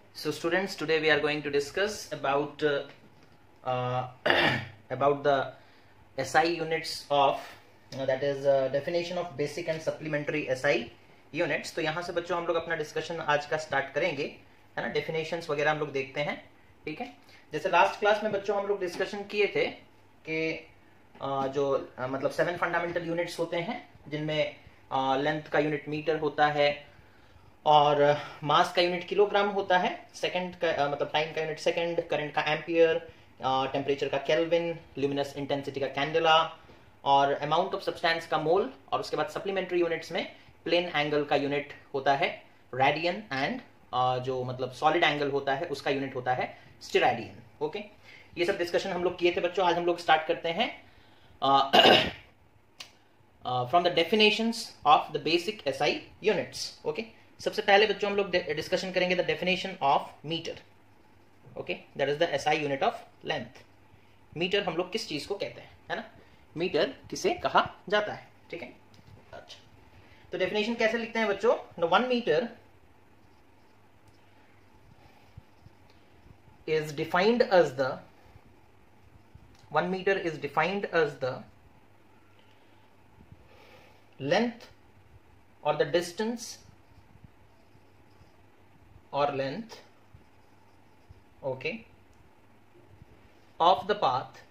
So students, today we are going to discuss about about the SI units of that is definition of basic and supplementary SI units. तो यहाँ से बच्चों हम लोग अपना discussion आज का स्टार्ट करेंगे, है ना। डेफिनेशंस वगैरह हम लोग देखते हैं, ठीक है। जैसे लास्ट क्लास में बच्चों हम लोग डिस्कशन किए थे कि जो मतलब 7 फंडामेंटल यूनिट्स होते हैं, जिनमें लेंथ का यूनिट मीटर होता है और मास का यूनिट किलोग्राम होता है, सेकंड का मतलब टाइम का यूनिट सेकंड, करंट का एम्पियर, टेम्परेचर का केल्विन, ल्यूमिनस इंटेंसिटी का कैंडेला और अमाउंट ऑफ सब्सटेंस का मोल। और उसके बाद सप्लीमेंट्री यूनिट्स में प्लेन एंगल का यूनिट होता है रेडियन एंड जो मतलब सॉलिड एंगल होता है उसका यूनिट होता है स्टेराडियन। ओके, ये सब डिस्कशन हम लोग किए थे बच्चों। आज हम लोग स्टार्ट करते हैं from the definitions of the basic SI units. Okay, सबसे पहले बच्चों हम लोग डिस्कशन करेंगे the definition of metre. Okay, that is the SI unit of length. Metre हम लोग किस चीज को कहते हैं, है ना। मीटर किसे कहा जाता है, ठीक है। अच्छा, तो डेफिनेशन कैसे लिखते हैं बच्चों। The 1 metre is defined as the 1 meter is defined as the length or the distance or length, okay, of the path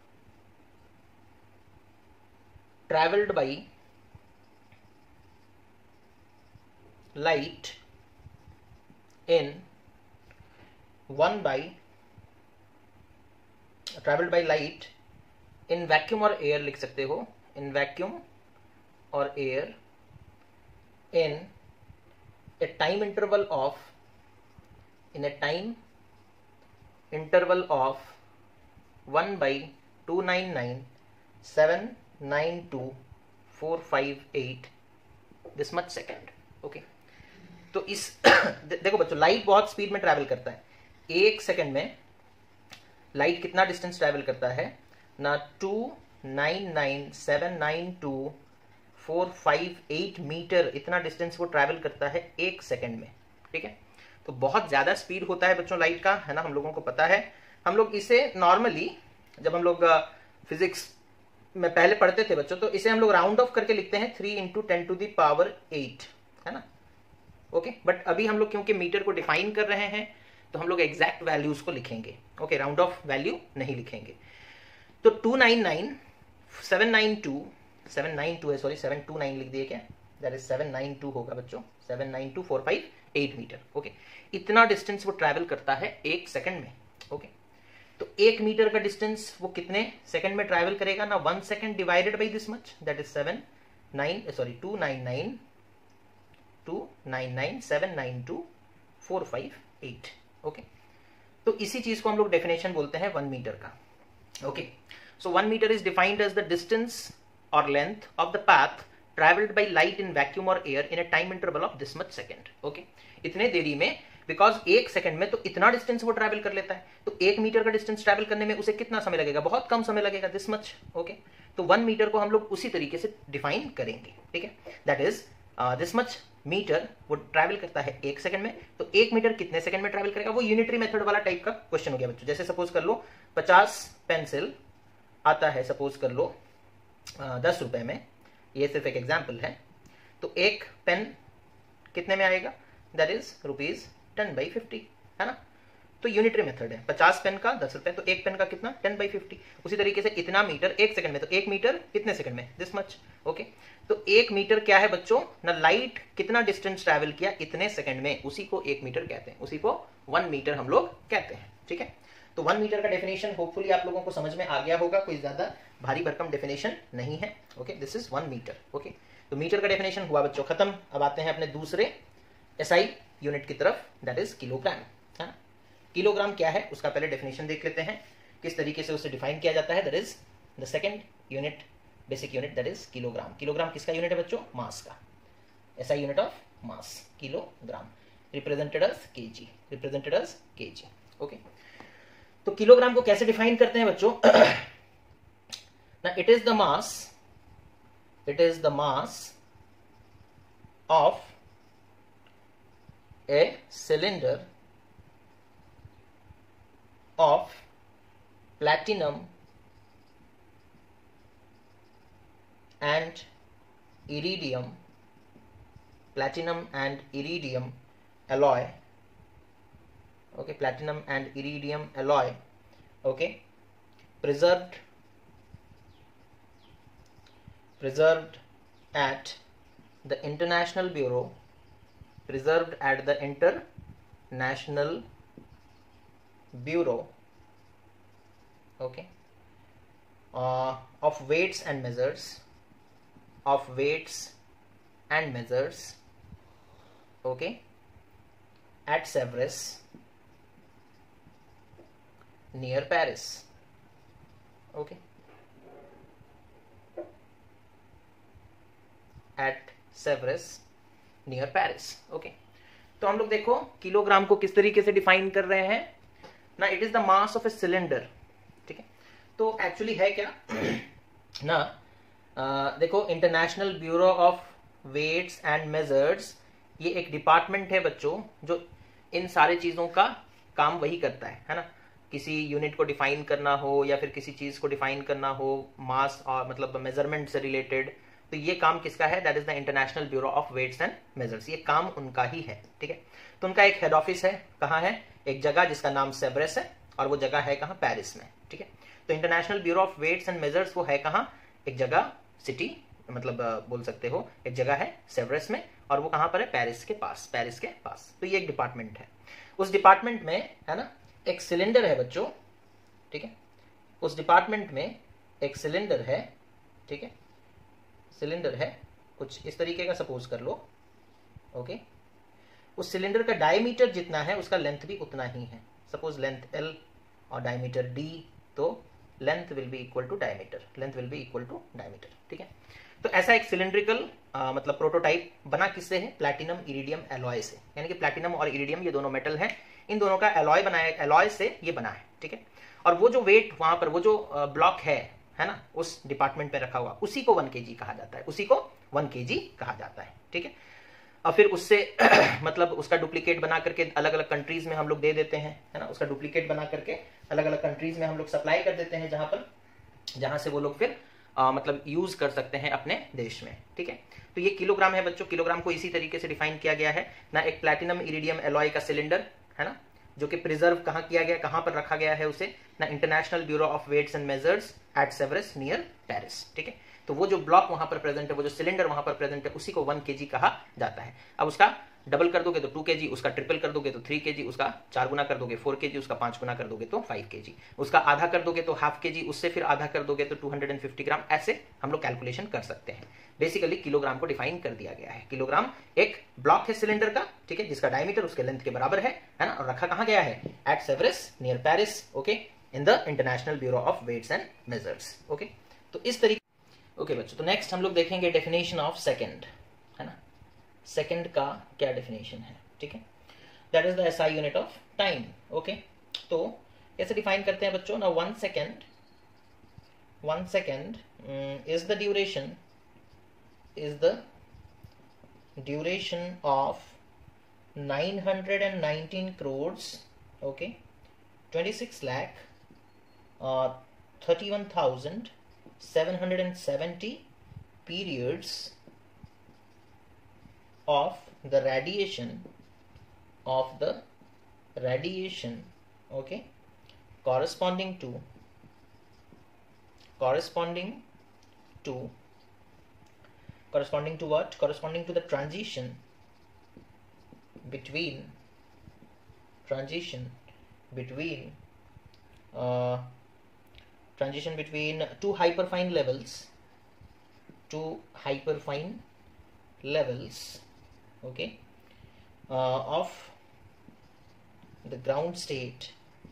traveled by light in 1 by travelled by light in vacuum और air लिख सकते हो, in vacuum और air in a time interval of in a time interval of 1/299,792,458 this much second. Okay, तो इस देखो बच्चों, light बहुत स्पीड में ट्रैवल करता है। एक सेकेंड में लाइट कितना डिस्टेंस ट्रैवल करता है ना, 299,792,458 मीटर, इतना डिस्टेंस वो ट्रैवल करता है एक सेकंड में, ठीक है। तो बहुत ज्यादा स्पीड होता है बच्चों लाइट का, है ना, हम लोगों को पता है। हम लोग इसे नॉर्मली जब हम लोग फिजिक्स में पहले पढ़ते थे बच्चों, तो इसे हम लोग राउंड ऑफ करके लिखते हैं 3 × 10⁸, है ना। ओके, बट अभी हम लोग क्योंकि मीटर को डिफाइन कर रहे हैं तो हम लोग एग्जैक्ट वैल्यूज को लिखेंगे। ओके, राउंड ऑफ वैल्यू नहीं लिखेंगे। तो 792 है, सॉरी 729 लिख दिए क्या, दैट इज 792 होगा बच्चों, 792,458 मीटर। ओके, इतना डिस्टेंस वो ट्रैवल करता है एक सेकंड में। ओके, तो 1 मीटर का डिस्टेंस वो कितने सेकंड में ट्रैवल करेगा ना, 1 second divided by this much, that is 299,792,458। Okay, तो इसी चीज को हम लोग डेफिनेशन बोलते हैं 1 मीटर का। Okay, so 1 metre is defined as the distance और length of the path travelled by light in vacuum और air in a time interval of this much second. Okay, इतने देरी में, बिकॉज एक सेकंड में तो इतना डिस्टेंस वो ट्रैवल कर लेता है, तो 1 मीटर का डिस्टेंस ट्रैवल करने में उसे कितना समय लगेगा, बहुत कम समय लगेगा, दिस मच। ओके, तो 1 मीटर को हम लोग उसी तरीके से डिफाइन करेंगे, ठीक है। That is this much metre वो ट्रैवल करता है एक सेकंड में, तो 1 मीटर कितने सेकंड में ट्रैवल करेगा, वो यूनिटरी मेथड वाला टाइप का क्वेश्चन हो गया बच्चों। जैसे सपोज कर लो 50 पेंसिल आता है, सपोज कर लो 10 रुपए में, ये सिर्फ एक एग्जांपल है, तो एक पेन कितने में आएगा, दैट इज ₹10/50, है ना। तो यूनिटरी मेथड है, 50 पेन का 10 रुपए, तो एक पेन का कितना, 10/50। उसी तरीके से इतना मीटर एक सेकंड में, तो 1 मीटर कितने सेकंड में, दिस मच। ओके, तो 1 मीटर क्या है बच्चों ना, लाइट कितना डिस्टेंस ट्रैवल किया इतने सेकंड में, उसी को 1 मीटर कहते हैं, उसी को 1 मीटर हम लोग कहते हैं, ठीक है। तो 1 मीटर का डेफिनेशन होपफुली आप लोगों को समझ में आ गया होगा, कोई ज्यादा भारी भरकम डेफिनेशन नहीं है। Okay, this is 1 metre. Okay, तो मीटर का डेफिनेशन हुआ बच्चों खत्म। अब आते हैं अपने दूसरे एसआई यूनिट की तरफ, दैट इज किलोग्राम, है ना। किलोग्राम क्या है उसका पहले डेफिनेशन देख लेते हैं, किस तरीके से उसे डिफाइन किया जाता है। That is the second unit, basic unit, that is kilogram. Kilogram किसका यूनिट है बच्चों, मास का, SI unit of mass, kilogram, represented as KG, represented as KG. Okay, तो किलोग्राम को कैसे डिफाइन करते हैं बच्चों ना, it is the mass of a cylinder of platinum and iridium alloy, okay, platinum and iridium alloy, okay, preserved at the International Bureau okay, of weights and measures, okay, at Sèvres near Paris, okay, at Sèvres near Paris, okay. तो हम लोग देखो kilogram को किस तरीके से define कर रहे हैं ना, it is the mass of a cylinder, ठीक है। तो एक्चुअली है क्या ना, देखो international bureau of weights and measures, ये एक डिपार्टमेंट है बच्चों जो इन सारे चीजों का काम वही करता है ना। किसी यूनिट को डिफाइन करना हो या फिर किसी चीज को डिफाइन करना हो मास और मतलब मेजरमेंट से रिलेटेड, तो ये काम किसका है, that is the international bureau of weights and measures, ये काम उनका ही है, ठीक है। तो उनका एक हेड ऑफिस है, कहाँ है, एक जगह जिसका नाम सेवरेस है और वो जगह है कहाँ, पेरिस में, ठीक है। तो international bureau of weights and measures वो है कहाँ, एक जगह सिटी मतलब बोल सकते हो एक जगह है सेवरेस में, और वो कहाँ पर है, पेरिस के पास। तो ये एक डिपार्टमेंट है, उस डिपार्टमेंट में है ना एक सिलेंडर है बच्चों, ठीक है। उस डिपार्टमेंट में एक सिलेंडर है, ठीक है, सिलेंडर है कुछ इस तरीके का सपोज कर लो, ओके। उस सिलेंडर का डायमीटर जितना है उसका लेंथ भी उतना ही है, सपोज लेंथ L और डायमीटर D, तो length will be equal to diameter, ठीक है। तो ऐसा एक सिलेंड्रिकल मतलब प्रोटोटाइप बना किससे है, प्लैटिनम इरिडियम एलॉय से, यानी कि प्लैटिनम और इरिडियम ये दोनों मेटल हैं, इन दोनों का एलॉय बनाया, एलॉय से ये बना है, ठीक है। और वो जो वेट वहां पर वो जो ब्लॉक है ना उस डिपार्टमेंट में रखा हुआ, उसी को 1 kg कहा जाता है, ठीक है। और फिर उससे मतलब उसका डुप्लीकेट बना करके अलग अलग कंट्रीज में हम लोग दे देते हैं, है ना, उसका डुप्लीकेट बना करके अलग अलग कंट्रीज में हम लोग सप्लाई कर देते हैं, जहां से वो लोग फिर मतलब यूज कर सकते हैं अपने देश में, ठीक है। तो ये किलोग्राम है बच्चों, किलोग्राम को इसी तरीके से डिफाइन किया गया है ना, एक प्लैटिनम इरिडियम एलॉय का सिलेंडर है ना, जो कि प्रिजर्व कहाँ किया गया, कहाँ पर रखा गया है उसे ना, international bureau of weights and measures at Sèvres near Paris, ठीक है। तो वो जो ब्लॉक वहां पर प्रेजेंट है, वो जो सिलेंडर वहां पर प्रेजेंट है, उसी को 1 kg कहा जाता है। अब उसका डबल कर दोगे तो 2 kg, उसका ट्रिपल कर दोगे तो 3 kg, उसका 4 गुना कर दोगे 4 kg, उसका 5 गुना कर दोगे तो 5 kg, उसका आधा कर दोगे तो ½ kg, उससे फिर आधा कर दोगे तो 250 ग्राम, ऐसे हम लोग कैलकुलेशन कर सकते हैं। बेसिकली किलोग्राम को डिफाइन कर दिया गया है। किलोग्राम एक ब्लॉक है सिलेंडर का, ठीक है, जिसका डायमीटर उसके लेंथ के बराबर है ना, और रखा कहाँ गया है, at Sèvres near Paris, okay, in the international bureau of weights and measures, okay. तो इस तरीके, ओके बच्चों, तो नेक्स्ट हम लोग देखेंगे डेफिनेशन ऑफ सेकंड, है ना, सेकंड का क्या डेफिनेशन है, ठीक है। That is the SI unit of time, okay. तो कैसे डिफाइन करते हैं बच्चों ना, 1 second is the duration of 919 crores, okay, 26 lakh 31,770 periods of the radiation, okay, corresponding to what, corresponding to the transition between two hyperfine levels, okay, of the ground state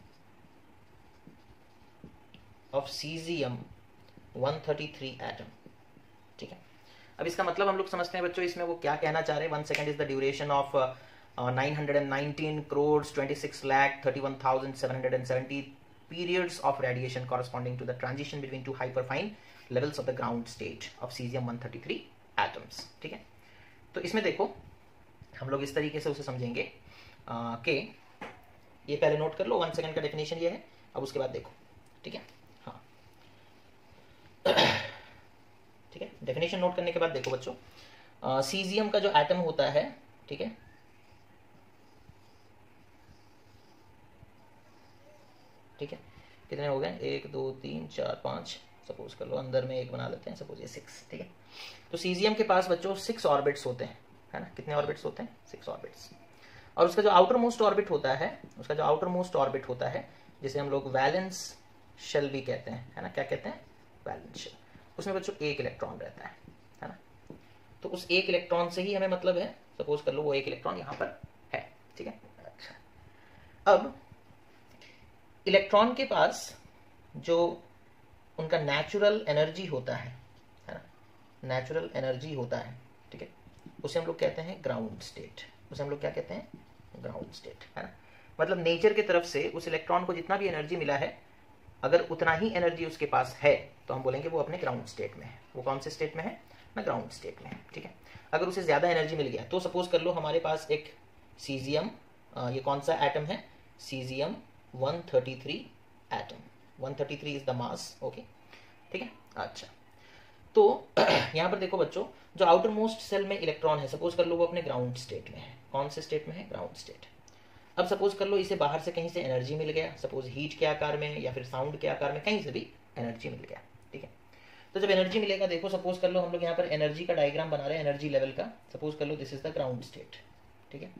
of cesium 133 atom, ठीक है। अब इसका मतलब हम लोग समझते हैं बच्चों, इसमें वो क्या कहना चाह रहे हैं। 1 second is the duration of 919 crores 26 lakh 31,770 periods of radiation corresponding to the transition between two hyperfine levels of the ground state of cesium 133 atoms, ठीक है। तो इसमें देखो हम लोग इस तरीके से उसे समझेंगे कि ये पहले नोट कर लो, 1 second का डेफिनेशन ये है अब उसके बाद देखो, ठीक है। हाँ ठीक है, डेफिनेशन नोट करने के बाद देखो बच्चों, सीजियम का जो एटम होता है, ठीक है, ठीक है, कितने हो गए, 1 2 3 4 5, सपोज कर लो अंदर में एक बना लेते हैं, सपोज ये 6, ठीक है। तो सीजियम के पास बच्चों 6 ऑर्बिट्स होते हैं, है ना, कितने ऑर्बिट्स होते हैं, 6 ऑर्बिट्स। और उसका जो आउटर मोस्ट ऑर्बिट होता है, उसका जो आउटर मोस्ट ऑर्बिट होता है, जिसे हम लोग वैलेंस शेल भी कहते हैं, है ना, क्या कहते हैं, वैलेंस शेल, उसमें बच्चों 1 इलेक्ट्रॉन रहता है ना। तो उस 1 इलेक्ट्रॉन से ही हमें मतलब है, सपोज कर लो वो 1 इलेक्ट्रॉन यहाँ पर है, ठीक है। अच्छा, अब इलेक्ट्रॉन के पास जो उनका नेचुरल एनर्जी होता है ना, नेचुरल एनर्जी होता है, ठीक है, उसे हम लोग कहते हैं ग्राउंड स्टेट, उसे हम लोग क्या कहते हैं, ग्राउंड स्टेट, है ना। मतलब नेचर की तरफ से उस इलेक्ट्रॉन को जितना भी एनर्जी मिला है, अगर उतना ही एनर्जी उसके पास है तो हम बोलेंगे वो अपने ग्राउंड स्टेट में है। वो कौन से स्टेट में है ना, ग्राउंड स्टेट में है, ठीक है। अगर उसे ज्यादा एनर्जी मिल गया तो सपोज कर लो हमारे पास एक सीजियम, ये कौन सा एटम है, caesium 133 atom, 133 is the mass, okay, ठीक है। अच्छा, तो यहाँ पर देखो बच्चों, जो आउटर मोस्ट सेल में इलेक्ट्रॉन है, सपोज कर लो वो अपने ग्राउंड स्टेट में है, कौन से स्टेट में है, ग्राउंड स्टेट। अब सपोज कर लो इसे बाहर से कहीं से एनर्जी मिल गया, सपोज हीट के आकार में या फिर साउंड के आकार में, कहीं से भी एनर्जी मिल गया, ठीक है। तो जब एनर्जी मिलेगा, देखो सपोज कर लो हम लोग यहाँ पर एनर्जी का डायग्राम बना रहे हैं, एनर्जी लेवल का, सपोज कर लो this is the ground state, ठीक है।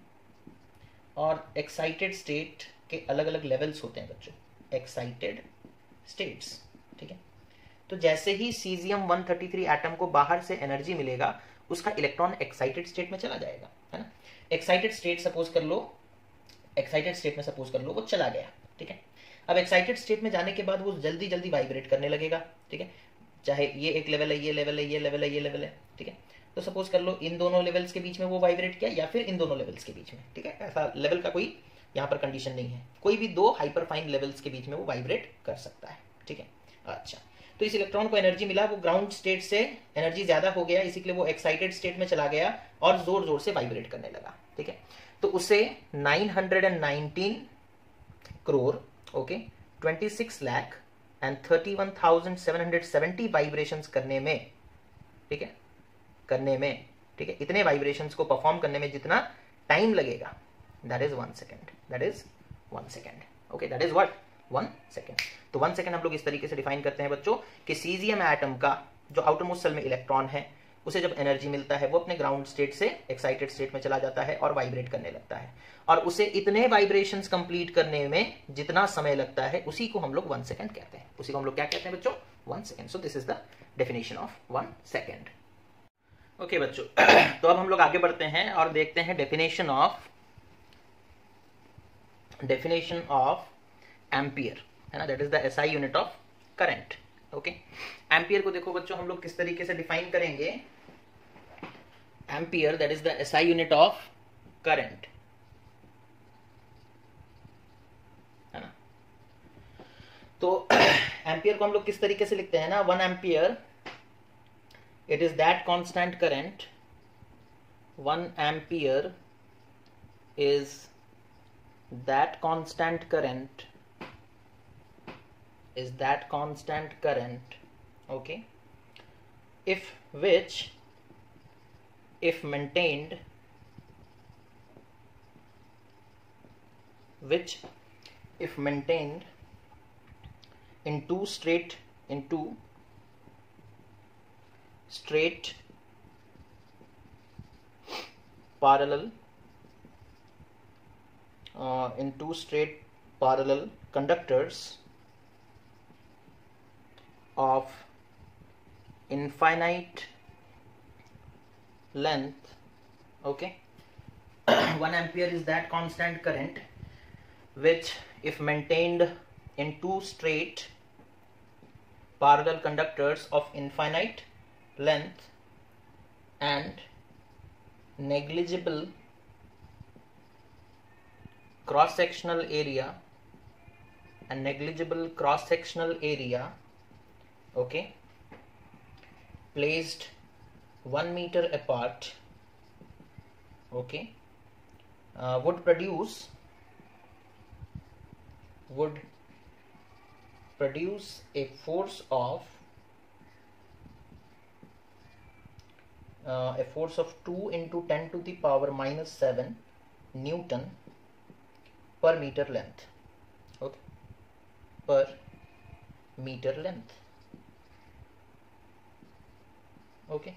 और एक्साइटेड स्टेट के अलग अलग लेवल्स होते हैं बच्चों, एक्साइटेड स्टेट्स, ठीक है। तो जैसे ही सीजियम 133 एटम को बाहर से एनर्जी मिलेगा, उसका इलेक्ट्रॉन एक्साइटेड स्टेट में चला जाएगा, है ना। एक्साइटेड स्टेट सपोज कर लो, एक्साइटेड स्टेट में सपोज कर लो वो चला गया, ठीक है। अब एक्साइटेड स्टेट में जाने के बाद वो जल्दी जल्दी वाइब्रेट करने लगेगा, ठीक है। चाहे ये एक लेवल है, ये लेवल है, ये लेवल है, ये लेवल है, ठीक है। तो सपोज कर लो इन दोनों लेवल्स के बीच में वो वाइब्रेट किया, या फिर इन दोनों लेवल्स के बीच में, ठीक है। ऐसा लेवल का कोई यहाँ पर कंडीशन नहीं है, कोई भी 2 हाइपरफाइन लेवल्स के बीच में वो वाइब्रेट कर सकता है, ठीक है। अच्छा, तो इस इलेक्ट्रॉन को एनर्जी मिला, वो ग्राउंड स्टेट से एनर्जी ज्यादा हो गया, इसी के लिए वो एक्साइटेड स्टेट में चला गया और जोर जोर से वाइब्रेट करने लगा, ठीक है। तो उसे 919 crore, okay, 26 lakh and 31,770 vibrations करने में, ठीक है, करने में, ठीक है, इतने वाइब्रेशंस को परफॉर्म करने में जितना टाइम लगेगा, that is 1 second, that is 1 second, okay, that is what, 1 second. तो 1 सेकेंड हम लोग इस तरीके से डिफाइन करते हैं बच्चों कि सीजियम एटम का जो आउटर मोस्ट सेल में इलेक्ट्रॉन है, उसे जब एनर्जी मिलता है वो अपने ग्राउंड स्टेट से एक्साइटेड स्टेट में चला जाता है और वाइब्रेट करने लगता है, और उसे इतने वाइब्रेशंस कंप्लीट करने में जितना समय लगता है उसी को हम लोग 1 सेकेंड कहते हैं, उसी को हम लोग क्या कहते हैं बच्चों, 1 second. So this is the definition of 1 second, okay बच्चों। तो अब हम लोग आगे बढ़ते हैं और देखते हैं डेफिनेशन ऑफ एम्पियर, है ना, that is the SI unit of current, okay. Ampere को देखो बच्चों हम लोग किस तरीके से डिफाइन करेंगे, ampere that is the SI unit of current, है ना। तो एम्पियर को हम लोग किस तरीके से लिखते हैं ना, 1 ampere it is that constant current, 1 ampere is that constant current, okay, if maintained in two straight parallel conductors of infinite length, okay. 1 ampere is that constant current which, if maintained in 2 straight parallel conductors of infinite length and negligible cross-sectional area, okay, placed 1 meter apart, okay, would produce a force of 2 into 10 to the power minus 7 Newton per meter length. Okay, per meter length. Okay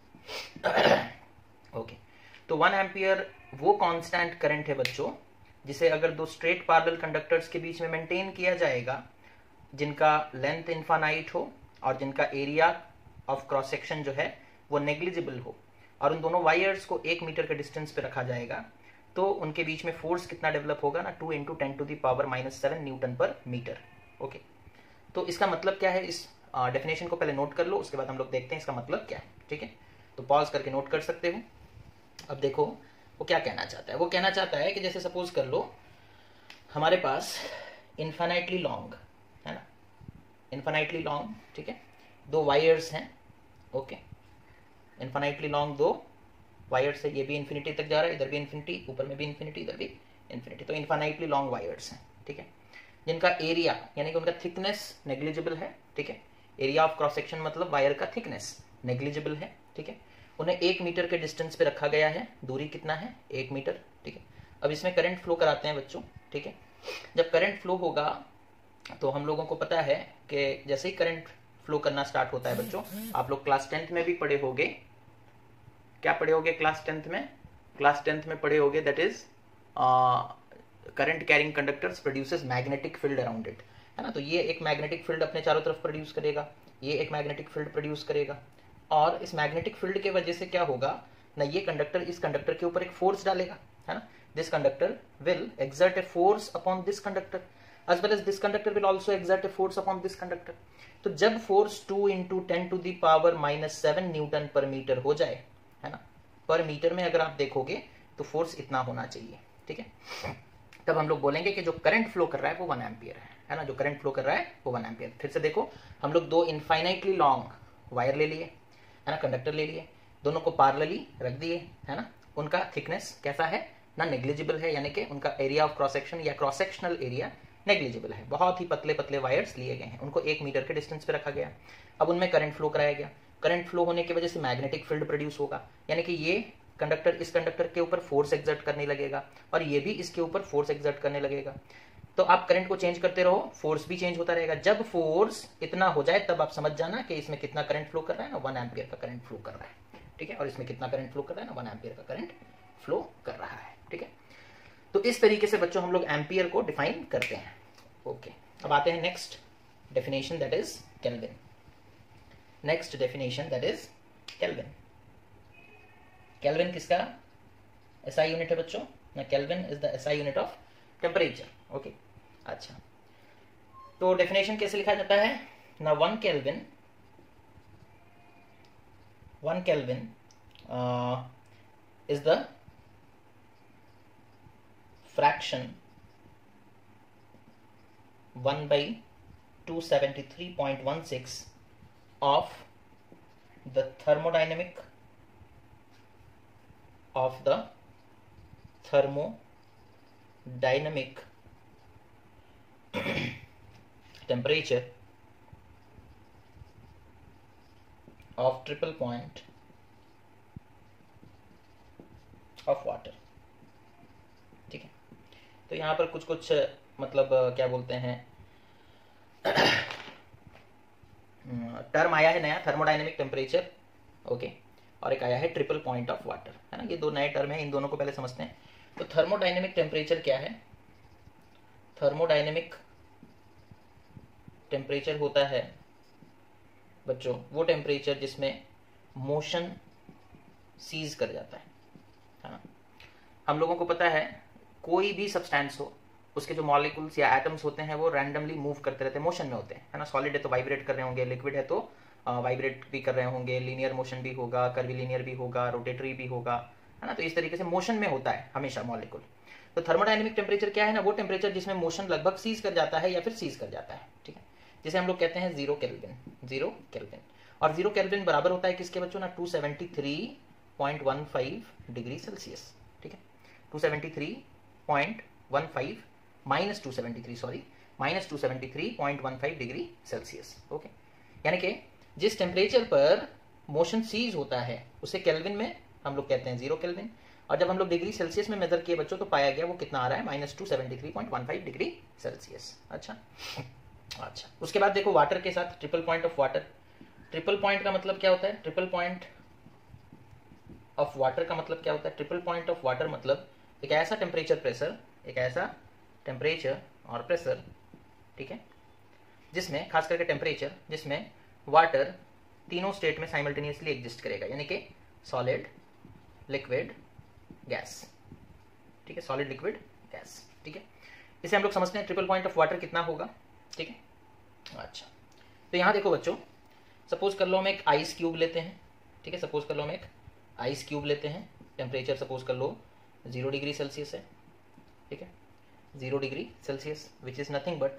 okay, तो 1 ampere वो constant current है बच्चों जिसे अगर दो straight parallel conductors के बीच में maintain किया जाएगा, जिनका लेंथ इनफाइनाइट हो और जिनका एरिया ऑफ क्रॉस सेक्शन जो है वो नेग्लिजिबल हो, और उन दोनों वायर्स को 1 मीटर के डिस्टेंस पे रखा जाएगा, तो उनके बीच में फोर्स कितना डेवलप होगा ना, 2 into 10 to the power minus 7 newton per meter. Okay, तो इसका मतलब क्या है, इस डेफिनेशन को पहले नोट कर लो, उसके बाद हम लोग देखते हैं इसका मतलब क्या है. ठीक है, तो पॉज करके नोट कर सकते हो. अब देखो वो क्या कहना चाहता है. वो कहना चाहता है कि जैसे सपोज कर लो हमारे पास इन्फाइनाइटली लॉन्ग है ना, इन्फाइनाइटली लॉन्ग, ठीक है, दो वायर्स हैं. ओके, इन्फाइनाइटली लॉन्ग दो वायर्स है, ये भी इन्फिनिटी तक जा रहा है, इधर भी इन्फिनिटी, ऊपर में भी इन्फिनिटी, इधर भी इन्फिनिटी. तो इन्फाइनाइटली लॉन्ग वायर्स हैं. ठीक है, जिनका एरिया यानी कि उनका थिकनेस नेग्लिजिबल है. ठीक है, एरिया ऑफ क्रॉस सेक्शन मतलब वायर का थिकनेस नेग्लिजिबल है. ठीक है, उन्हें 1 मीटर के डिस्टेंस पे रखा गया है. दूरी कितना है, 1 मीटर. ठीक है, अब इसमें करंट फ्लो कराते हैं बच्चों. ठीक है, जब करंट फ्लो होगा तो हम लोगों को पता है कि जैसे ही करंट फ्लो करना स्टार्ट होता है बच्चों, आप लोग क्लास 10th में भी पढ़े होगे. क्या पढ़े होगे क्लास 10th में? क्लास 10th में पढ़े होगे, that is current carrying conductors produces magnetic field around it, है ना. तो ये एक मैग्नेटिक फील्ड अपने चारों तरफ प्रोड्यूस करेगा, ये एक मैग्नेटिक फील्ड प्रोड्यूस करेगा, और इस मैग्नेटिक फील्ड के वजह से क्या होगा ना, ये कंडक्टर इस कंडक्टर के ऊपर एक फोर्स डालेगा, है ना. This conductor will exert a force upon this conductor as well as this conductor will also exert a force upon this conductor. तो जब force 2 into 10 to the power minus 7 newton per meter हो जाए, है ना, पर metre में अगर आप देखोगे तो फोर्स इतना होना चाहिए. ठीक है, तब हम लोग बोलेंगे कि जो करंट फ्लो कर रहा है वो 1 एम्पियर है ना, जो करंट फ्लो कर रहा है वो 1 एम्पियर. फिर से देखो, हम लोग दो इनफाइनाइटली लॉन्ग वायर ले लिए, है ना, कंडक्टर ले लिए, दोनों को पैरेलली रख दिए, है ना. उनका थिकनेस कैसा है ना, नेग्लिजिबल है, यानी कि उनका एरिया ऑफ क्रॉस सेक्शन या क्रॉस सेक्शनल एरिया नेग्लिजिबल है. बहुत ही पतले पतले वायर्स लिए गए हैं, उनको 1 मीटर के डिस्टेंस पे रखा गया. अब उनमें करंट फ्लो कराया गया. करंट फ्लो होने की वजह से मैग्नेटिक फील्ड प्रोड्यूस होगा, यानी कि ये कंडक्टर इस कंडक्टर के ऊपर फोर्स एक्सर्ट करने लगेगा और ये भी इसके ऊपर फोर्स एक्सर्ट करने लगेगा. तो आप करंट को चेंज करते रहो, फोर्स भी चेंज होता रहेगा. जब फोर्स इतना हो जाए तब आप समझ जाना कि इसमें कितना करंट फ्लो कर रहा है ना, 1 एम्पियर का करंट फ्लो कर रहा है. ठीक है, और इसमें कितना करंट फ्लो कर रहा है ना, 1 एम्पियर का करंट फ्लो कर रहा है. ठीक है, तो इस तरीके से बच्चों हम लोग एम्पियर को डिफाइन करते हैं. ओके, अब आते हैं next definition, that is kelvin. Next definition that is kelvin. Kelvin किसका एसआई यूनिट है बच्चों ना, kelvin is the SI unit of temperature. Okay, अच्छा, तो डेफिनेशन कैसे लिखा जाता है ना, 1 kelvin is the fraction 1 by 273.16 of the thermodynamic temperature of triple point of water. ठीक है, तो यहाँ पर कुछ कुछ मतलब क्या बोलते हैं टर्म आया है नया, थर्मोडायनेमिक टेम्परेचर. ओके, और एक आया है ट्रिपल पॉइंट ऑफ वाटर, है ना. ये दो नए टर्म है, इन दोनों को पहले समझते हैं. तो थर्मोडायनेमिक टेम्परेचर क्या है? थर्मोडायनेमिक टेम्परेचर होता है बच्चों वो टेम्परेचर जिसमें मोशन सीज कर जाता है ना. हम लोगों को पता है कोई भी सब्सटेंस हो, उसके जो मॉलिक्यूल्स या एटम्स होते हैं वो रैंडमली मूव करते रहते हैं, मोशन में होते हैं, है ना. सॉलिड है तो वाइब्रेट कर रहे होंगे, लिक्विड है तो वाइब्रेट भी कर रहे होंगे, लीनियर मोशन भी होगा, कर्वीलिनियर भी होगा, रोटेटरी भी होगा, है ना. तो इस तरीके से मोशन में होता है हमेशा मॉलिक्यूल. तो थर्मोडायनेमिक टेम्परेचर क्या है ना, वो टेम्परेचर जिसमें मोशन लगभग सीज कर जाता है या फिर सीज कर जाता है. ठीक है, जिसे हम लोग कहते हैं 0 केल्विन. 0 केल्विन, और 0 केल्विन बराबर होता है किसके बच्चों ना, 273.15 डिग्री सेल्सियस. ठीक है, 273.15 -273 सॉरी -273.15 डिग्री सेल्सियस। ओके, यानी कि जिस टेम्परेचर पर मोशन सीज होता है उसे केल्विन में हम लोग कहते हैं 0 केल्विन, और जब हम लोग डिग्री सेल्सियस में मेजर किए बच्चों तो पाया गया वो कितना आ रहा है -273.15 डिग्री सेल्सियस। अच्छा, उसके बाद देखो वाटर के साथ triple point of water. Triple point का मतलब क्या होता है? ट्रिपल पॉइंट ऑफ वाटर का मतलब क्या होता है? ट्रिपल पॉइंट ऑफ वाटर मतलब एक ऐसा टेम्परेचर और प्रेशर, ठीक है, जिसमें खास करके टेम्परेचर जिसमें वाटर तीनों स्टेट में साइमल्टेनियसली एग्जिस्ट करेगा, यानी कि सॉलिड, लिक्विड, गैस। ठीक है, सॉलिड, लिक्विड, गैस। ठीक है, इसे हम लोग समझते हैं ट्रिपल पॉइंट ऑफ वाटर कितना होगा। ठीक है, अच्छा, तो यहां देखो बच्चों, सपोज कर लो हम एक आइस क्यूब लेते हैं। ठीक है, सपोज कर लो हम एक आइस क्यूब लेते हैं, टेम्परेचर सपोज कर लो 0 डिग्री सेल्सियस है। ठीक है, 0 degree celsius which is nothing but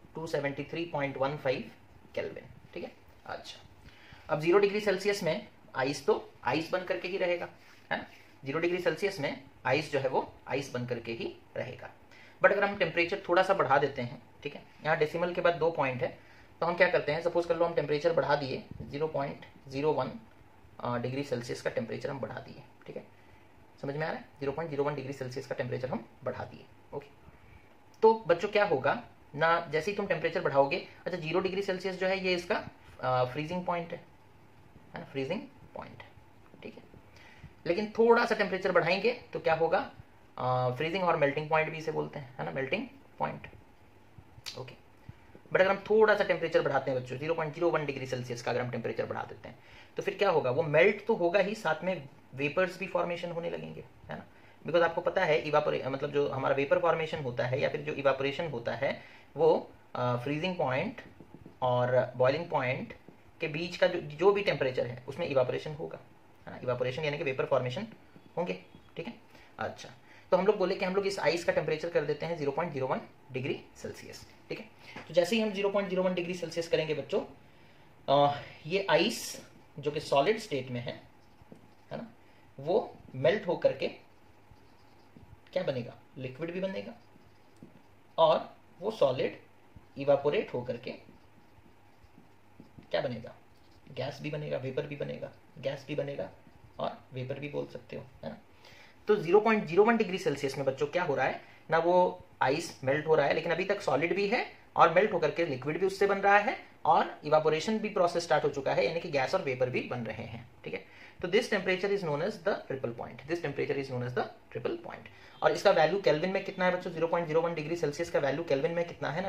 273.15 kelvin. ठीक है, अच्छा, अब 0 डिग्री सेल्सियस में आइस तो आइस बन करके ही रहेगा, है ना। 0 डिग्री सेल्सियस में आइस जो है वो आइस बन करके ही रहेगा। बट अगर हम टेम्परेचर थोड़ा सा बढ़ा देते हैं, ठीक है, यहाँ डेसिमल के बाद 2 पॉइंट है, तो हम क्या करते हैं, सपोज कर लो हम टेम्परेचर बढ़ा दिए 0.01 डिग्री सेल्सियस का टेम्परेचर हम बढ़ा दिए। ठीक है, समझ में आ रहा है? 0.01 डिग्री सेल्सियस का टेम्परेचर हम बढ़ा दिए। ओके, तो बच्चों क्या होगा ना, जैसे ही तुम टेम्परेचर बढ़ाओगे, अच्छा 0 डिग्री सेल्सियस जो है ये इसका फ्रीजिंग पॉइंट है ना, फ्रीजिंग पॉइंट है। ठीक है, लेकिन थोड़ा सा टेम्परेचर बढ़ाएंगे तो क्या होगा, फ्रीजिंग और मेल्टिंग पॉइंट भी इसे बोलते हैं, है ना, मेल्टिंग पॉइंट। ओके, बट अगर हम थोड़ा सा टेम्परेचर बढ़ाते हैं बच्चों, 0.01 डिग्री सेल्सियस का अगर हम टेम्परेचर बढ़ा देते हैं, तो फिर क्या होगा, वो मेल्ट तो होगा ही, साथ में वेपर्स भी फॉर्मेशन होने लगेंगे, है ना। बिकॉज आपको पता है मतलब जो हमारा वेपर फॉर्मेशन होता है या फिर जो इवापोरेशन होता है वो फ्रीजिंग पॉइंट और बॉइलिंग पॉइंट के बीच का जो भी टेम्परेचर है उसमें इवापोरेशन होगा, है ना, इवापोरेशन यानी कि वेपर फॉर्मेशन होंगे। ठीक है, अच्छा, तो हम लोग बोले कि हम लोग इस आइस का टेम्परेचर कर देते हैं 0.01 डिग्री सेल्सियस। ठीक है, तो जैसे ही हम 0.01 डिग्री सेल्सियस करेंगे बच्चों, ये आइस जो कि सॉलिड स्टेट में है ना, वो मेल्ट होकर के क्या बनेगा, लिक्विड भी बनेगा, और वो सॉलिड इवापोरेट होकर के क्या बनेगा, गैस भी बनेगा, वेपर भी बनेगा, गैस भी बनेगा और वेपर भी बोल सकते हो, है ना। तो 0.01 डिग्री सेल्सियस में बच्चों क्या हो रहा है ना, वो आइस मेल्ट हो रहा है, लेकिन अभी तक सॉलिड भी है और मेल्ट होकर के लिक्विड भी उससे बन रहा है और इवापोरेशन भी प्रोसेस स्टार्ट हो चुका है, यानी कि गैस और वेपर भी बन रहे हैं। ठीक है, तो this temperature is known as the triple point, this temperature is known as the triple point. और इसका वैल्यू केल्विन में कितना है बच्चों, 0.01 डिग्री सेल्सियस का वैल्यू केल्विन में कितना है ना,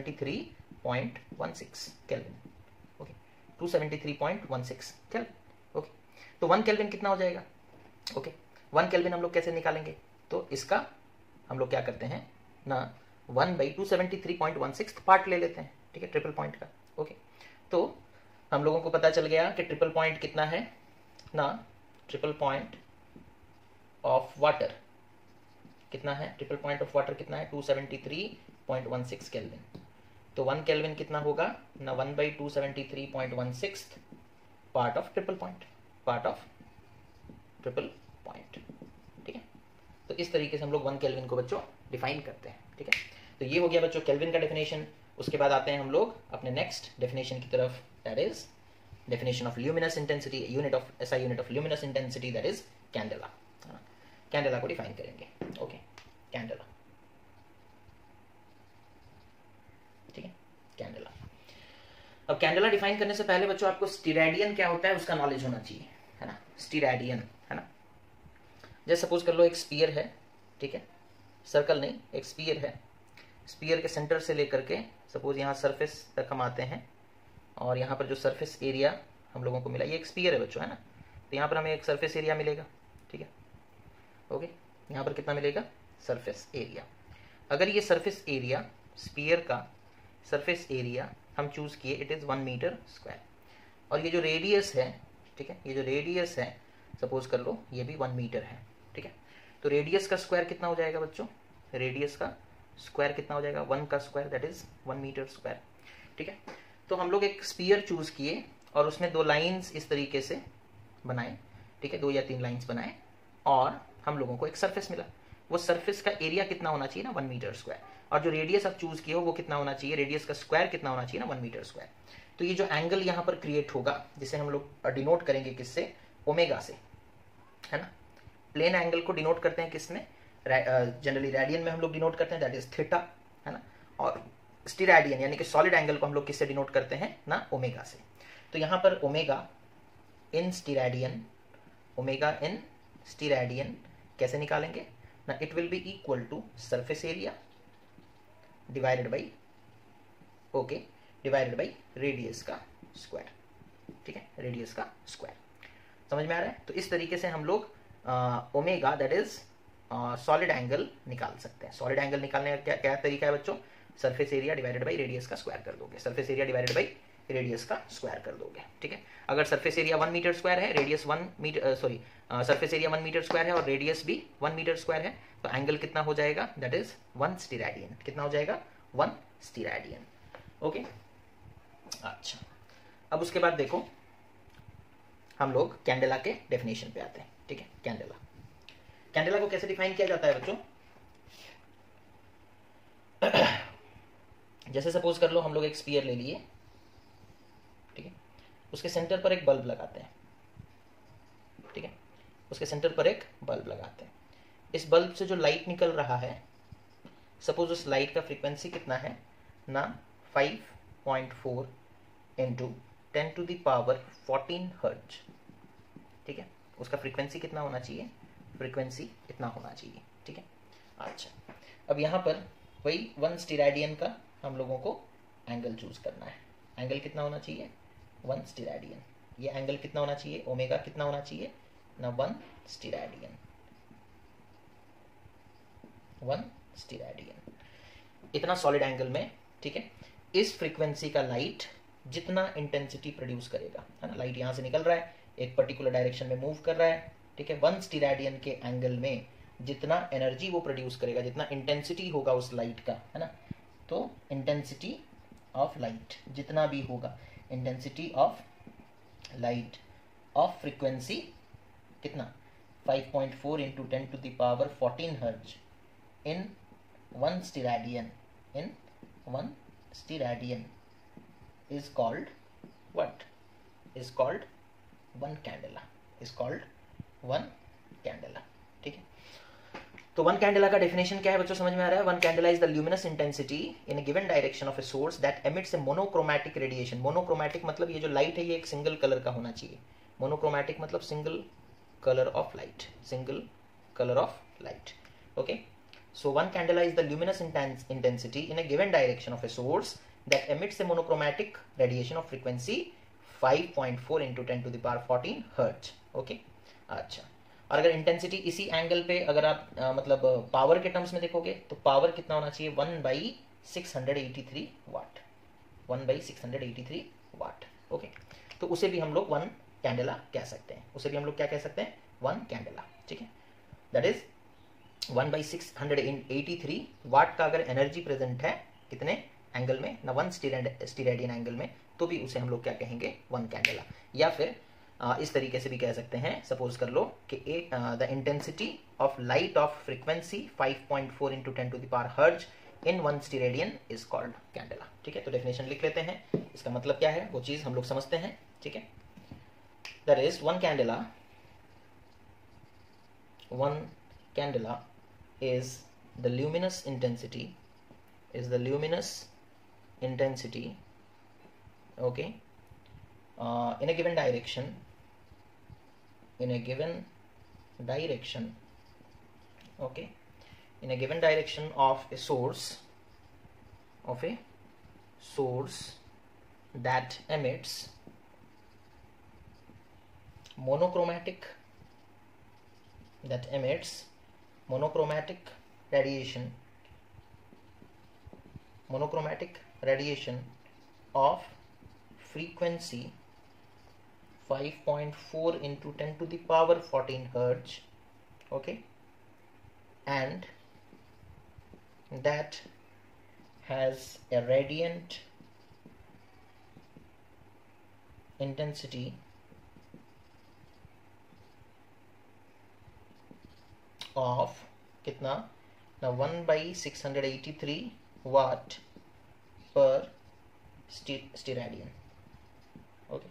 273.16 केल्विन। Okay, 273.16 kelvin. ओके, तो 1 केल्विन कितना हो जाएगा? ओके, 1 केल्विन हम लोग कैसे निकालेंगे, तो इसका हम लोग क्या करते हैं ना, 1/273.16 पार्ट ले लेते हैं। ठीक है, ट्रिपल पॉइंट का। ओके, तो हम लोगों को पता चल गया कि ट्रिपल पॉइंट कितना है ना, ट्रिपल पॉइंट ऑफ वाटर कितना है, ट्रिपल पॉइंट ऑफ वाटर कितना है, 273.16 केल्विन। तो 1 केल्विन कितना होगा ना, 1/273.16 part of triple point, part of triple point. ठीक है, तो इस तरीके से हम लोग 1 केल्विन को बच्चों डिफाइन करते हैं। ठीक है, तो ये हो गया बच्चों केल्विन का डेफिनेशन। उसके बाद आते हैं हम लोग अपने नेक्स्ट डेफिनेशन की तरफ, that is definition of luminous intensity, unit of SI unit of luminous intensity, that is candela. Candela को डिफाइन करेंगे। ओके, कैंडेला, ठीक है, कैंडेला। अब कैंडेला डिफाइन करने से पहले बच्चों आपको स्टीरेडियन क्या होता है उसका नॉलेज होना चाहिए, है ना, स्टीरेडियन, है ना। जैसे सपोज कर लो एक स्पीयर है, ठीक है, सर्कल नहीं, एक स्पीयर है, स्पीयर के सेंटर से लेकर के सपोज यहाँ सरफेस तक हम आते हैं, और यहाँ पर जो सरफेस एरिया हम लोगों को मिला, ये एक स्पीयर है बच्चों, है ना, तो यहाँ पर हमें एक सरफेस एरिया मिलेगा। ठीक है, ओके, यहाँ पर कितना मिलेगा, सरफेस एरिया। अगर ये सरफेस एरिया, स्पीयर का सरफेस एरिया हम चूज किए, इट इज 1 मीटर स्क्वायर, और ये जो रेडियस है, ठीक है, ये जो रेडियस है सपोज कर लो ये भी 1 मीटर है। ठीक है, तो रेडियस का स्क्वायर कितना हो जाएगा बच्चों, रेडियस का स्क्वायर कितना हो जाएगा, 1 का square, that is 1 meter square. ठीक है, तो हम लोग एक स्पीयर चूज किए और उसमें 2 लाइंस इस तरीके से बनाए, ठीक है, 2 या 3 लाइंस बनाए, और हम लोगों को एक सरफेस मिला। वो सरफेस का एरिया कितना होना चाहिए ना 1 मीटर स्क्वायर, और जो रेडियस आप चूज किए हो वो कितना होना चाहिए, रेडियस का स्क्वायर कितना होना चाहिए ना 1 मीटर स्क्वायर। तो ये जो एंगल यहाँ पर क्रिएट होगा जिसे हम लोग डिनोट करेंगे किससे, ओमेगा से, है ना। प्लेन एंगल को डिनोट करते हैं किसमें, जनरली रेडियन में हम लोग डिनोट करते हैं, दैट इज थीटा, है ना। और स्टीरेडियन यानी कि सॉलिड एंगल को हम लोग किससे डिनोट करते हैं ना, ओमेगा से। तो यहाँ पर ओमेगा इन स्टीरेडियन, ओमेगा इन स्टीरेडियन कैसे निकालेंगे ना, it will be equal to surface area divided by, okay, divided by radius का स्क्वायर, ठीक है, रेडियस का स्क्वायर। समझ में आ रहा है। तो इस तरीके से हम लोग omega that is solid angle निकाल सकते हैं। सॉलिड एंगल निकालने का क्या क्या तरीका है बच्चों, surface area divided by radius का स्क्वायर कर दोगे, surface area divided by radius का स्क्वायर कर दोगे, ठीक है। अगर सरफेस एरिया 1 मीटर स्क्वायर है, radius 1 meter, sorry surface area 1 meter square है और रेडियस भी 1 मीटर स्क्वायर है, तो एंगल कितना हो जाएगा, दैट इज 1 स्टीरेडियन। कितना हो जाएगा, 1 स्टीरेडियन, ओके। अच्छा, अब उसके बाद देखो हम लोग कैंडेला के डेफिनेशन पे आते हैं, ठीक है। कैंडेला, कैंडेला को कैसे डिफाइन किया जाता है बच्चों, जैसे सपोज कर लो हम लोग एक स्फीयर ले लिए, ठीक है, उसके सेंटर पर एक बल्ब लगाते हैं, ठीक है, उसके सेंटर पर एक बल्ब लगाते हैं। इस बल्ब से जो लाइट निकल रहा है, सपोज उस लाइट का फ्रीक्वेंसी कितना है ना, 5.4 इंटू 10⁻14 हर्ट्ज, ठीक है। उसका फ्रीक्वेंसी कितना होना चाहिए, फ्रीक्वेंसी इतना होना चाहिए, ठीक है। अच्छा, अब यहाँ पर वही 1 स्टीरेडियन का हम लोगों को एंगल चूज करना है। एंगल कितना होना चाहिए, 1 स्टीरेडियन। ये एंगल कितना होना चाहिए, ओमेगा कितना होना चाहिए ना, 1 स्टीरेडियन, 1 स्टीरेडियन, इतना सॉलिड एंगल में, ठीक है। इस फ्रीक्वेंसी का लाइट जितना इंटेंसिटी प्रोड्यूस करेगा, है ना, लाइट यहाँ से निकल रहा है, एक पर्टिकुलर डायरेक्शन में मूव कर रहा है, ठीक है, 1 स्टीरेडियन के एंगल में जितना एनर्जी वो प्रोड्यूस करेगा, जितना इंटेंसिटी होगा उस लाइट का, है ना, तो इंटेंसिटी ऑफ लाइट जितना भी होगा, intensity of light of frequency कितना, 5.4 into 10⁻14 hertz in 1 steradian, in 1 steradian is called what, is called 1 candela, is called 1 candela, ठीक है। तो 1 candela का डेफिनेशन क्या है बच्चों, समझ में आ रहा है। 1 candela is the luminous intensity in a given direction of a source that emits a monochromatic radiation। monochromatic मतलब ये जो लाइट है ये एक सिंगल कलर का होना चाहिए, monochromatic मतलब single colour of light, single colour of light, okay. So 1 candela is the luminous intensity in a given direction of a source that emits a monochromatic radiation of frequency 5.4 into 10⁻14 hertz, okay. अच्छा, और अगर intensity इसी angle पे अगर आप मतलब power के terms में देखोगे तो पावर कितना होना चाहिए, 1/683 वाट, 1/683 वाट, ओके। तो उसे भी हम लोग 1 कैंडेला कह सकते हैं, उसे भी हम लोग क्या कह सकते हैं, 1 कैंडेला, ठीक है। दैट इज 1/683 वाट का अगर एनर्जी प्रेजेंट है कितने एंगल में ना, 1 स्टीरेडियन एंगल में, तो भी उसे हम लोग क्या कहेंगे, 1 कैंडेला। या फिर इस तरीके से भी कह सकते हैं, सपोज कर लो कि the intensity of light of frequency 5.4 into 10⁻⁻ hertz in 1 steradian is called candela, ठीक है। तो डेफिनेशन लिख लेते हैं, इसका मतलब क्या है वो चीज हम लोग समझते हैं, ठीक है। That is 1 candela, 1 candela is the luminous intensity, is the luminous intensity, okay, in a given direction, in a given direction, okay, in a given direction of a source, of a source that emits monochromatic, that emits monochromatic radiation, monochromatic radiation of frequency 5.4 into 10⁻14 hertz, okay, and that has a radiant intensity of कितना ना 1/683 वाट पर steradian. Okay,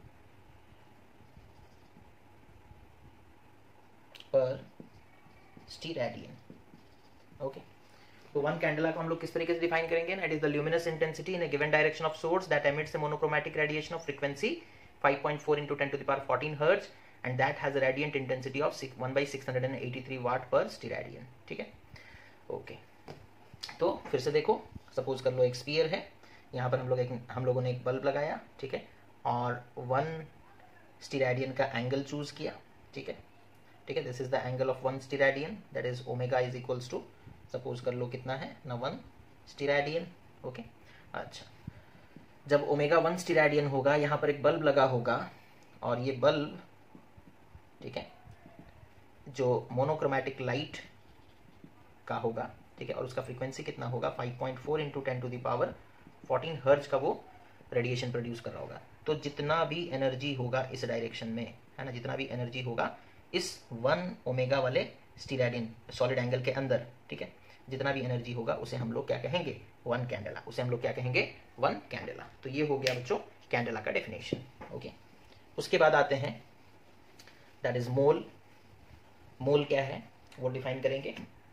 per steradian. Okay, तो one candela को हम लोग किस तरीके से डिफाइन करेंगे ना, it is the luminous intensity in a given direction of source that emits a monochromatic radiation of frequency 5.4 into 10 to the power 14 hertz and that has a radiant intensity of 1/683 watt per steradian. ठीक है, okay. तो फिर से देखो, suppose कर लो एक sphere है, यहाँ पर हम लोगों ने एक बल्ब लगाया, ठीक है, और 1 स्टीराडियन का एंगल चूज किया। ठीक है, ठीक है, this is the angle of 1 steradian, that is omega is equals to, suppose कर लो कितना है ना 1 स्टीराडियन। ओके, अच्छा, जब ओमेगा 1 स्टीराडियन होगा, यहाँ पर एक बल्ब लगा होगा और ये बल्ब, ठीक है, जो मोनोक्रोमैटिक लाइट का होगा, ठीक है, और उसका फ्रीक्वेंसी कितना होगा 5.4 into 10 to the power 14 hertz का वो रेडिएशन प्रोड्यूस कर रहा होगा। तो जितना भी एनर्जी होगा इस डायरेक्शन में, है ना, जितना भी एनर्जी होगा इस 1 ओमेगा वाले स्टीराडियन सॉलिड एंगल के अंदर, ठीक है, जितना भी एनर्जी होगा उसे हम लोग क्या कहेंगे 1 कैंडेला, उसे हम लोग क्या कहेंगे 1 कैंडेला। तो ये हो गया बच्चों कैंडेला का डेफिनेशन। ओके, उसके बाद आते हैं दैट इज मोल। मोल क्या है वो डिफाइन करेंगे।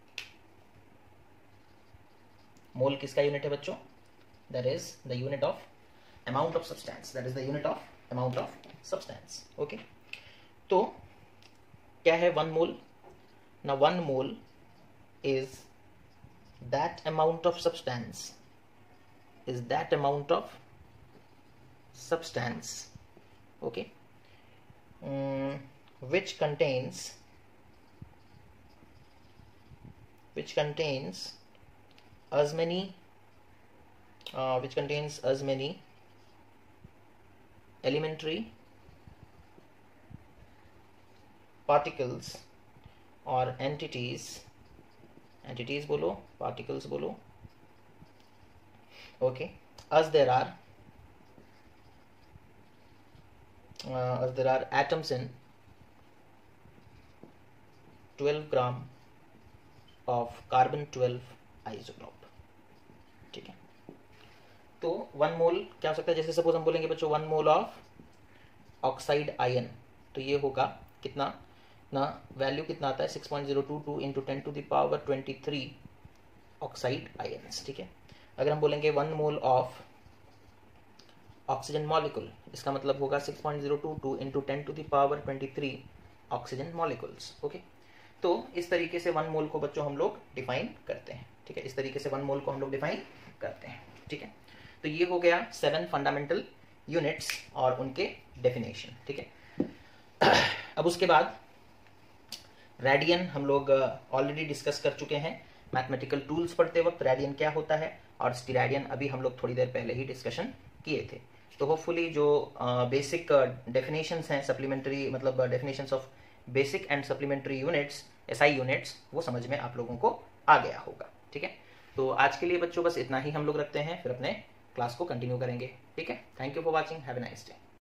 मोल किसका यूनिट है बच्चों, that is the unit of amount of substance, that is the unit of amount of substance. Okay, तो क्या है 1 मोल ना, 1 मोल is that amount of substance, is that amount of substance, okay, which contains as many elementary particles or entities बोलो, particles बोलो, okay, as there are atoms in 12 gram of carbon 12 isotope। ठीक है, तो 1 मोल क्या हो सकता है, जैसे सपोज हम बोलेंगे बच्चों 1 मोल ऑफ ऑक्साइड आयन, तो ये होगा कितना ना, वैल्यू कितना आता है 6.022 into 10 to the power 23 oxide ions. ठीक है, अगर हम बोलेंगे 1 मोल ऑफ ऑक्सीजन मॉलिक्यूल, इसका मतलब होगा 6.022 into 10 to the power 23 oxygen molecules. Okay, तो इस तरीके से 1 मोल को बच्चों हम लोग डिफाइन करते हैं। ठीक है, इस तरीके से 1 मोल को हम लोग डिफाइन करते हैं। ठीक है, तो ये हो गया 7 फंडामेंटल यूनिट्स और उनके डेफिनेशन। ठीक है, अब उसके बाद रेडियन हम लोग ऑलरेडी डिस्कस कर चुके हैं मैथमेटिकल टूल्स पढ़ते वक्त, रेडियन क्या होता है, और स्टीराडियन अभी हम लोग थोड़ी देर पहले ही डिस्कशन किए थे। तो होपफुली जो बेसिक डेफिनेशंस हैं, सप्लीमेंट्री मतलब definitions of basic and supplementary units, SI units, वो समझ में आप लोगों को आ गया होगा। ठीक है, तो आज के लिए बच्चों बस इतना ही हम लोग रखते हैं, फिर अपने क्लास को कंटिन्यू करेंगे। ठीक है, thank you for watching, have a nice day.